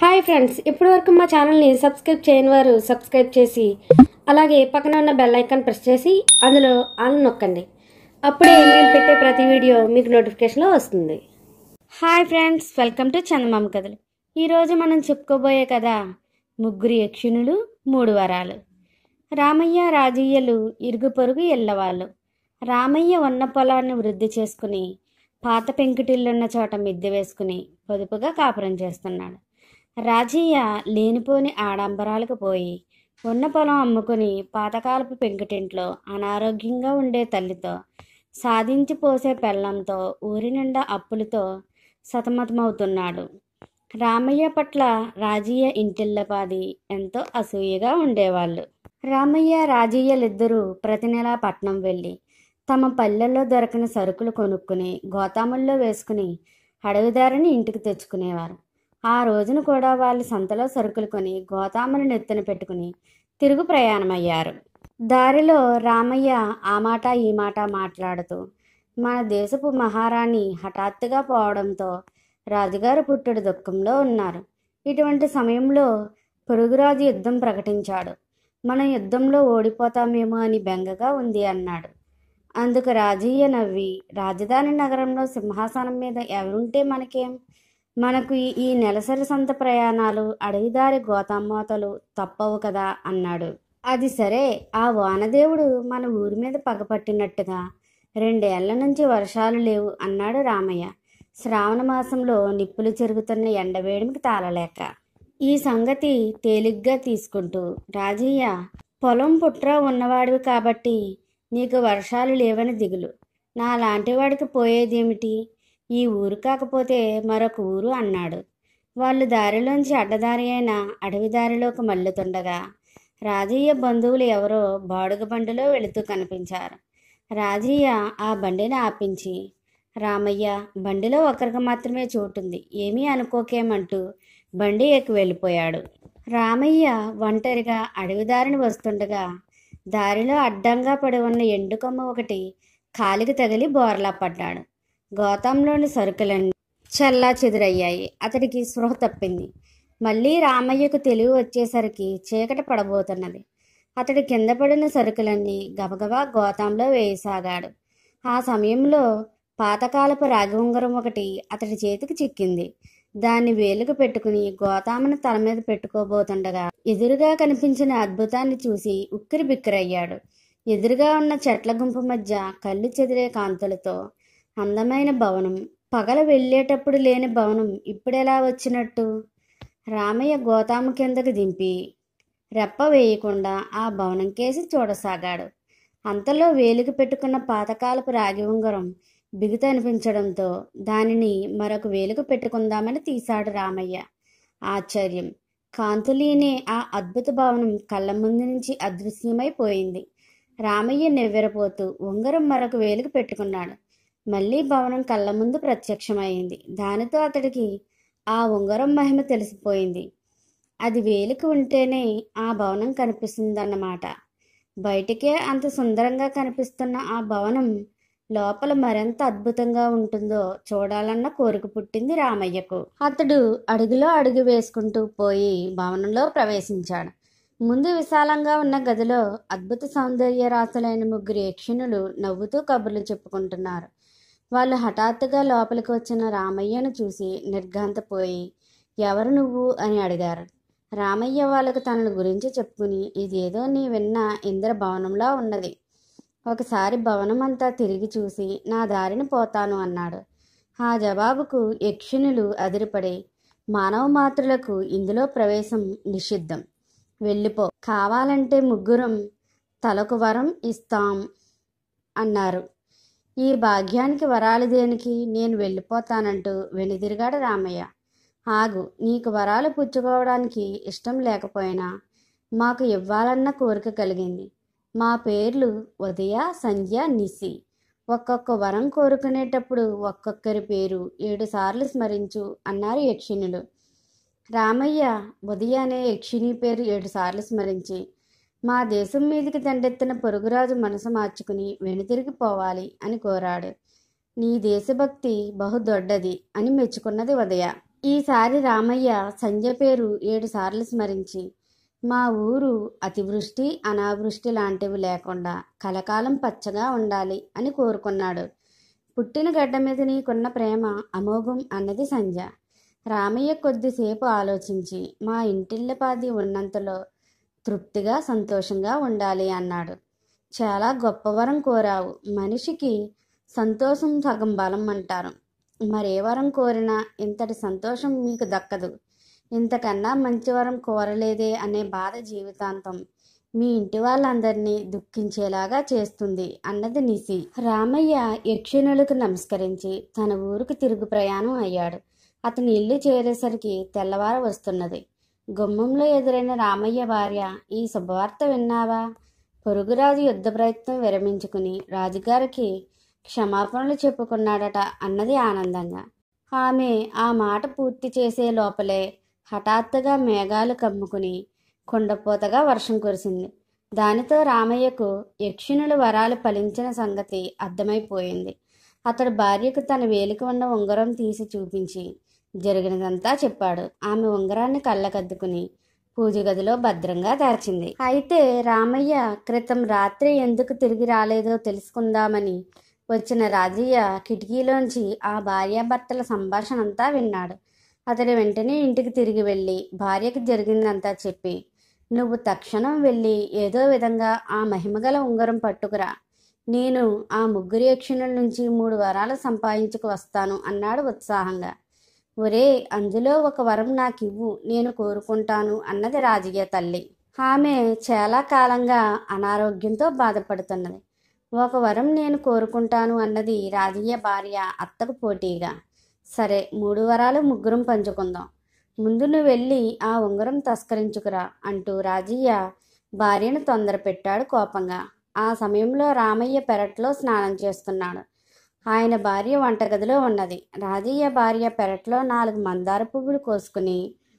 Hi friends, ఇప్పటివరకు మా ఛానల్ని సబ్స్క్రైబ్ చేయని వారు సబ్స్క్రైబ్ చేసి అలాగే పక్కన ఉన్న బెల్ ఐకాన్ ప్రెస్ చేసి అందులో ఆల్ నొక్కండి. అప్పుడే మేము పెట్టే ప్రతి వీడియో మీకు నోటిఫికేషన్లో వస్తుంది. Hi friends, welcome to Chandamama కథలు. ఈరోజు మనం చెప్పుకోబోయే కథ ముగ్గురు యక్షునులు 3 వరాలు. రామయ్య రాజయ్యలు ఇరుగు పొరుగు ఎల్లవాళ్ళు. రామయ్య ఉన్న పొలాన్ని వృద్ధి చేసుకుని పాత పెంకుటిల్లున్న చోట మిద్దె వేసుకుని పొదుపుగా కాపురం చేస్తున్నాడు. రాజయ్య లేనిపోని ఆడంబరాలకు పోయి ఉన్న పొలం అమ్ముకుని పాతకాలపు పెంకుటింట్లో అనారోగ్యంగా ఉండే తల్లితో, సాధించి పోసే పెళ్ళంతో, ఊరి నిండా అప్పులతో సతమతమవుతున్నాడు. రామయ్య పట్ల రాజయ్య ఇంటిల్లపాది ఎంతో అసూయగా ఉండేవాళ్ళు. రామయ్య రాజయ్యలిద్దరూ ప్రతి నెలా పట్నం వెళ్ళి తమ పల్లెల్లో దొరకని సరుకులు కొనుక్కుని గోతాముల్లో వేసుకుని అడవిదారిని ఇంటికి తెచ్చుకునేవారు. ఆ రోజున కూడా వాళ్ళు సంతలో సరుకులు కొని గోతాములు నెత్తిన పెట్టుకుని తిరుగు ప్రయాణమయ్యారు. దారిలో రామయ్య ఆ మాట ఈ మాట మాట్లాడుతూ మన దేశపు మహారాణి హఠాత్తుగా పోవడంతో రాజుగారు పుట్టెడు దుఃఖంలో ఉన్నారు. ఇటువంటి సమయంలో పొరుగురాజు యుద్ధం ప్రకటించాడు. మనం యుద్ధంలో ఓడిపోతామేమో అని బెంగగా ఉంది అన్నాడు. అందుకు రాజయ్య నవ్వి, రాజధాని నగరంలో సింహాసనం మీద ఎవరుంటే మనకేం, మనకు ఈ నెలసరి సంత ప్రయాణాలు, అడవిదారి గోతామోతలు తప్పవు కదా అన్నాడు. అది సరే, ఆ వానదేవుడు మన ఊరి మీద పగపట్టినట్టుగా 2 ఏళ్ల నుంచి వర్షాలు లేవు అన్నాడు రామయ్య. శ్రావణ మాసంలో నిప్పులు చెరుగుతున్న ఎండవేడిమికి తాళలేక. ఈ సంగతి తేలిగ్గా తీసుకుంటూ రాజయ్య, పొలం పుట్ర ఉన్నవాడివి కాబట్టి నీకు వర్షాలు లేవని దిగులు, నా లాంటివాడికి పోయేదేమిటి, ఈ ఊరు కాకపోతే మరొక ఊరు అన్నాడు. వాళ్ళు దారిలోంచి అడ్డదారి అయిన అడవి దారిలోకి మళ్ళుతుండగా రాజయ్య బంధువులు ఎవరో బాడుగ బండిలో వెళుతూ కనిపించారు. రాజయ్య ఆ బండిని ఆపించి, రామయ్య, బండిలో ఒకరికి మాత్రమే చోటుంది, ఏమీ అనుకోకేమంటూ బండి ఎక్కి వెళ్ళిపోయాడు. రామయ్య ఒంటరిగా అడవిదారిని వస్తుండగా దారిలో అడ్డంగా పడి ఉన్న ఎండుకొమ్మ ఒకటి కాలికి తగిలి బోర్లా పడ్డాడు. గోతంలోని సరుకులన్నీ చల్లా చెదురయ్యాయి. అతడికి స్పృహ తప్పింది. మళ్ళీ రామయ్యకు తెలివి వచ్చేసరికి చీకటి పడబోతున్నది. అతడి కింద పడిన సరుకులన్నీ గబగబా గోతంలో వేయసాగాడు. ఆ సమయంలో పాతకాలపు రాగి ఉంగరం ఒకటి అతడి చేతికి చిక్కింది. దాన్ని వేలుకు పెట్టుకుని గోతామును తల మీద పెట్టుకోబోతుండగా ఎదురుగా కనిపించిన అద్భుతాన్ని చూసి ఉక్కిరి బిక్కిరయ్యాడు. ఎదురుగా ఉన్న చెట్ల గుంపు మధ్య కళ్ళు చెదిరే కాంతులతో అందమైన భవనం, పగల వెళ్ళేటప్పుడు లేని భవనం ఇప్పుడెలా వచ్చినట్టు? రామయ్య గోతాము కిందకు దింపి రెప్ప వేయకుండా ఆ భవనం కేసి చూడసాగాడు. అంతలో వేలికి పెట్టుకున్న పాతకాలపు రాగి ఉంగరం బిగుతు అనిపించడంతో దానిని మరొక వేలుకు పెట్టుకుందామని తీశాడు రామయ్య. ఆశ్చర్యం! కాంతులీనే ఆ అద్భుత భవనం కళ్ళ ముందు నుంచి అదృశ్యమైపోయింది. రామయ్య నెవ్వెరపోతూ ఉంగరం మరొక వేలుకు పెట్టుకున్నాడు. మళ్ళీ భవనం కళ్ళ ముందు ప్రత్యక్షమైంది. దానితో అతడికి ఆ ఉంగరం మహిమ తెలిసిపోయింది. అది వేలికి ఉంటేనే ఆ భవనం కనిపిస్తుందన్నమాట. బయటికే అంత సుందరంగా కనిపిస్తున్న ఆ భవనం లోపల మరింత అద్భుతంగా ఉంటుందో చూడాలన్న కోరిక పుట్టింది రామయ్యకు. అతడు అడుగులో అడుగు వేసుకుంటూ పోయి భవనంలో ప్రవేశించాడు. ముందు విశాలంగా ఉన్న గదిలో అద్భుత సౌందర్య రాసులైన 3 యక్షునులు నవ్వుతూ కబుర్లు చెప్పుకుంటున్నారు. వాళ్ళు హఠాత్తుగా లోపలికి వచ్చిన రామయ్యను చూసి నిర్ఘాంతపోయి, ఎవరు నువ్వు అని అడిగారు. రామయ్య వాళ్ళకు తనను గురించి చెప్పుకుని, ఇదేదో నీ విన్న ఇంద్రభవనంలా ఉన్నది, ఒకసారి భవనం అంతా తిరిగి చూసి నా దారిని పోతాను అన్నాడు. ఆ జవాబుకు యక్షునులు అదిరిపడి, మానవ మాత్రులకు ఇందులో ప్రవేశం నిషిద్ధం, వెళ్ళిపో, కావాలంటే 3 తలకు వరం ఇస్తాం అన్నారు. ఈ భాగ్యానికి వరాలు దేనికి, నేను వెళ్ళిపోతానంటూ వెనుదిరిగాడు రామయ్య. ఆగు, నీకు వరాలు పుచ్చుకోవడానికి ఇష్టం లేకపోయినా మాకు ఇవ్వాలన్న కోరిక కలిగింది. మా పేర్లు ఉదయ, సంధ్య, నిశి. ఒక్కొక్క వరం కోరుకునేటప్పుడు ఒక్కొక్కరి పేరు 7 సార్లు స్మరించు అన్నారు యక్షిణులు. రామయ్య ఉదయ అనే యక్షిణి పేరు 7 సార్లు స్మరించి మా దేశం మీదికి దండెత్తిన పొరుగురాజు మనసు మార్చుకుని వెనుతిరిగి పోవాలి అని కోరాడు. నీ దేశభక్తి బహుదొడ్డది అని మెచ్చుకున్నది ఉదయ. ఈసారి రామయ్య సంజయ్ పేరు 7 సార్లు స్మరించి, మా ఊరు అతివృష్టి అనావృష్టి లాంటివి లేకుండా కలకాలం పచ్చగా ఉండాలి అని కోరుకున్నాడు. పుట్టిన గడ్డ మీద నీకున్న ప్రేమ అమోఘం అన్నది సంధ్య. రామయ్య కొద్దిసేపు ఆలోచించి, మా ఇంటిల్లపాది ఉన్నంతలో తృప్తిగా సంతోషంగా ఉండాలి అన్నాడు. చాలా గొప్పవరం కోరావు. మనిషికి సంతోషం సగం బలం అంటారు. మరే వరం కోరినా ఇంతటి సంతోషం మీకు దక్కదు. ఇంతకన్నా మంచి వరం కోరలేదే అనే బాధ జీవితాంతం మీ ఇంటి వాళ్ళందరినీ దుఃఖించేలాగా చేస్తుంది అన్నది నిసి. రామయ్య యక్షిణులకు నమస్కరించి తన ఊరికి తిరుగు ప్రయాణం అయ్యాడు. అతని ఇల్లు చేరేసరికి తెల్లవార వస్తున్నది. గుమ్మంలో ఎదురైన రామయ్య భార్య, ఈ శుభవార్త విన్నావా? పొరుగురాజు యుద్ధ ప్రయత్నం విరమించుకుని రాజుగారికి క్షమాపణలు చెప్పుకున్నాడట అన్నది ఆనందంగా. ఆమె ఆ మాట పూర్తి చేసే లోపలే హఠాత్తుగా మేఘాలు కమ్ముకుని కుండపోతగా వర్షం కురిసింది. దానితో రామయ్యకు యక్షిణుల వరాలు ఫలించిన సంగతి అర్థమైపోయింది. అతడు భార్యకు తన వేలికి ఉన్న ఉంగరం తీసి చూపించి జరిగినదంతా చెప్పాడు. ఆమె ఉంగరాన్ని కళ్ళకద్దుకుని పూజ గదిలో భద్రంగా దాచింది. అయితే రామయ్య క్రితం రాత్రి ఎందుకు తిరిగి రాలేదో తెలుసుకుందామని వచ్చిన రాజయ్య కిటికీలోంచి ఆ భార్యాభర్తల సంభాషణ అంతా విన్నాడు. అతడు వెంటనే ఇంటికి తిరిగి వెళ్ళి భార్యకు జరిగిందంతా చెప్పి, నువ్వు తక్షణం వెళ్ళి ఏదో విధంగా ఆ మహిమగల ఉంగరం పట్టుకురా. నేను ఆ ముగ్గురు యక్షిణుల నుంచి 3 వరాలు సంపాదించుకు వస్తాను అన్నాడు ఉత్సాహంగా. ఒరే, అందులో ఒక వరం నాకివ్వు, నేను కోరుకుంటాను అన్నది రాజయ్య తల్లి. ఆమె చాలా కాలంగా అనారోగ్యంతో బాధపడుతున్నది. ఒక వరం నేను కోరుకుంటాను అన్నది రాజయ్య భార్య అత్తకు పోటీగా. సరే, 3 వరాలు ముగ్గురం పంచుకుందాం. ముందు నువ్వు వెళ్ళి ఆ ఉంగరం తస్కరించుకురా అంటూ రాజయ్య భార్యను తొందర పెట్టాడు కోపంగా. ఆ సమయంలో రామయ్య పెరట్లో స్నానం చేస్తున్నాడు. ఆయన భార్య వంటగదిలో ఉన్నది. రాజయ్య భార్య పెరట్లో 4 మందార పువ్వులు కోసుకుని,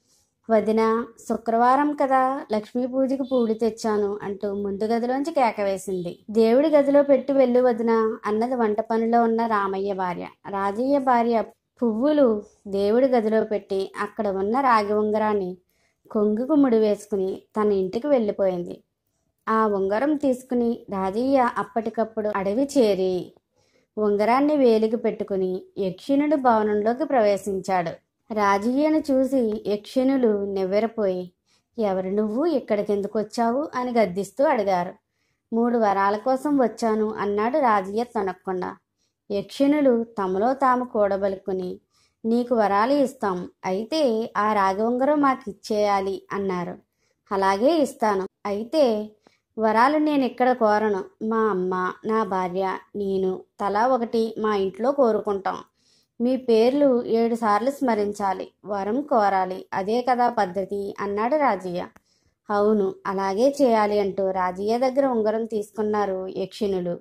వదిన, శుక్రవారం కదా, లక్ష్మీ పూజకి పూలు తెచ్చాను అంటూ ముందు గదిలోంచి కేక వేసింది. దేవుడి గదిలో పెట్టి వెళ్ళు వదిన అన్నది వంట పనిలో ఉన్న రామయ్య భార్య. రాజయ్య భార్య పువ్వులు దేవుడి గదిలో పెట్టి అక్కడ ఉన్న రాగి ఉంగరాన్ని కొంగుకు ముడివేసుకుని తన ఇంటికి వెళ్ళిపోయింది. ఆ ఉంగరం తీసుకుని రాజయ్య అప్పటికప్పుడు అడవి చేరి ఉంగరాన్ని వేలికి పెట్టుకుని యక్షిణుడు భవనంలోకి ప్రవేశించాడు. రాజయ్యను చూసి యక్షిణులు నివ్వెరపోయి, ఎవరు నువ్వు, ఇక్కడికెందుకు వచ్చావు అని గద్దిస్తూ అడిగారు. 3 వరాల కోసం వచ్చాను అన్నాడు రాజయ్య తొనక్కుండా. యక్షిణులు తమలో తాము కూడబలుకుని, నీకు వరాలు ఇస్తాం, అయితే ఆ రాగి ఉంగరం మాకు ఇచ్చేయాలి అన్నారు. అలాగే ఇస్తాను, అయితే వరాలు నేను ఇక్కడ కోరను. మా అమ్మ, నా భార్య, నేను తలా ఒకటి మా ఇంట్లో కోరుకుంటాం. మీ పేర్లు 7 సార్లు స్మరించాలి, వరం కోరాలి, అదే కదా పద్ధతి అన్నాడు రాజయ్య. అవును, అలాగే చేయాలి అంటూ రాజయ్య దగ్గర ఉంగరం తీసుకున్నారు యక్షిణులు.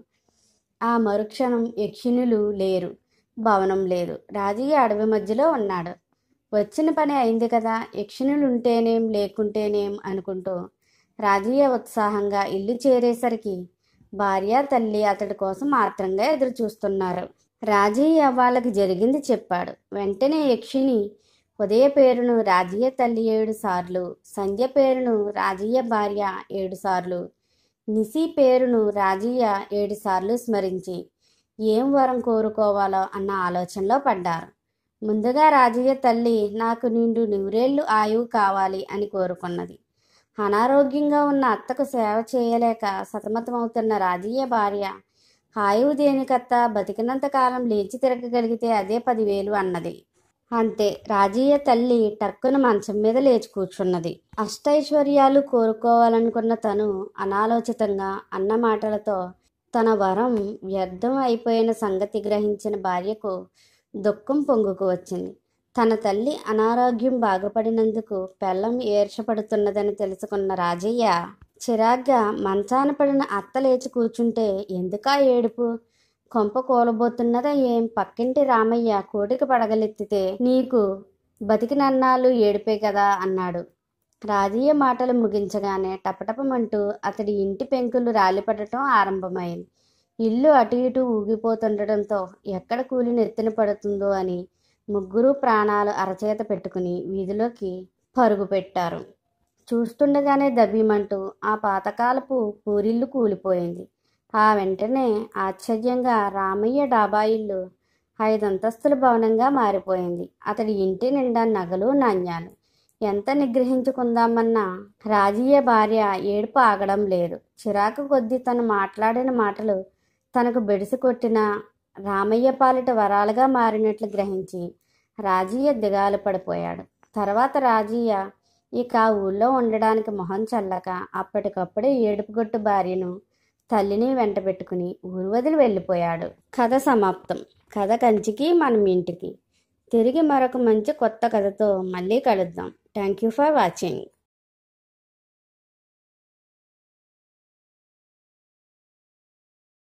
ఆ మరుక్షణం యక్షిణులు లేరు, భవనం లేదు. రాజయ్య అడవి మధ్యలో ఉన్నాడు. వచ్చిన పని అయింది కదా, యక్షిణులు ఉంటేనేం లేకుంటేనేం అనుకుంటూ రాజయ్య ఉత్సాహంగా ఇల్లు చేరేసరికి భార్య తల్లి అతడి కోసం ఆత్రంగా ఎదురు చూస్తున్నారు. రాజయ్య వాళ్ళకి జరిగింది చెప్పాడు. వెంటనే యక్షిణి ఉదయ పేరును రాజయ్య తల్లి 7 సార్లు, సంధ్య పేరును రాజయ్య భార్య 7 సార్లు, నిసి పేరును రాజయ్య 7 సార్లు స్మరించి ఏం వరం కోరుకోవాలో అన్న ఆలోచనలో పడ్డారు. ముందుగా రాజయ్య తల్లి నాకు నిండు 100 ఆయువు కావాలి అని కోరుకున్నది. అనారోగ్యంగా ఉన్న అత్తకు సేవ చేయలేక సతమతమవుతున్న రాజయ్య భార్య, ఆయువు దేనికత్త, బతికినంత కాలం లేచి తిరగగలిగితే అదే 10,000 అన్నది. అంతే, రాజయ్య తల్లి టక్కున మంచం మీద లేచి కూర్చున్నది. అష్టైశ్వర్యాలు కోరుకోవాలనుకున్న తను అనాలోచితంగా అన్న మాటలతో తన వరం వ్యర్థం అయిపోయిన సంగతి గ్రహించిన భార్యకు దుఃఖం పొంగుకు వచ్చింది. తన తల్లి అనారోగ్యం బాగుపడినందుకు పెళ్ళం ఏర్షపడుతున్నదని తెలుసుకున్న రాజయ్య చిరాగ్గా మంచాన పడిన అత్త లేచి కూర్చుంటే ఎందుకా ఏడుపు, కొంప కూలబోతున్నదా ఏం, పక్కింటి రామయ్య కోటికి పడగలెత్తితే నీకు బతికినన్నాళ్ళు ఏడిపే కదా అన్నాడు. రాజయ్య మాటలు ముగించగానే టపటపమంటూ అతడి ఇంటి పెంకులు రాలిపడటం ఆరంభమైంది. ఇల్లు అటు ఇటు ఊగిపోతుండటంతో ఎక్కడ కూలి నెత్తిన పడుతుందో అని ముగ్గురు ప్రాణాలు అరచేత పెట్టుకుని వీధిలోకి పరుగు పెట్టారు. చూస్తుండగానే దబ్బిమంటూ ఆ పాతకాలపు పూరిల్లు కూలిపోయింది. ఆ వెంటనే ఆశ్చర్యంగా రామయ్య డాబా ఇల్లు 5 అంతస్తుల భవనంగా మారిపోయింది. అతడి ఇంటి నిండా నగలు నాణ్యాలు. ఎంత నిగ్రహించుకుందామన్నా రాజీయ భార్య ఏడుపు ఆగడం లేదు. చిరాకు కొద్దీ తను మాట్లాడిన మాటలు తనకు బెడిసి కొట్టిన రామయ్య పాలిట వరాలుగా మారినట్లు గ్రహించి రాజీయ దిగాలు పడిపోయాడు. తర్వాత రాజీయ ఇక ఊళ్ళో ఉండడానికి మొహం చల్లక అప్పటికప్పుడే ఏడుపుగొట్టు భార్యను తల్లిని వెంట పెట్టుకుని ఊరు వదిలి వెళ్ళిపోయాడు. కథ సమాప్తం. కథ కంచికి మనం ఇంటికి. తిరిగి మరొక మంచి కొత్త కథతో మళ్ళీ కలుద్దాం. Thank you for watching.